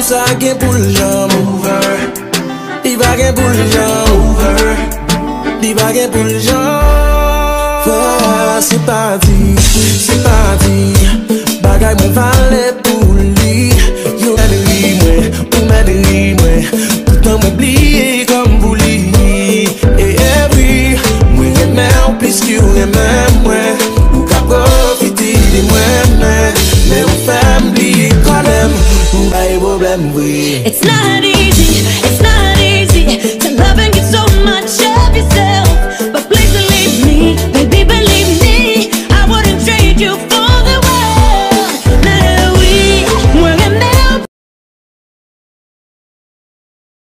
ça gen pou l'jam over. Di va gen pou l'jam over. Di va gen pou l'jam. C'est parti, c'est parti. Bagay mwen vale pou li. Yo m'adri mwen, ou m'adri mwen. Toutan mwen bliye kom pou li. Et every, mwen remè ou plis ki ou remè mwen. Ou ka profiti de mwen men. Mais ou fè m'bliye quand même. Ou baye problem, oui. It's not easy.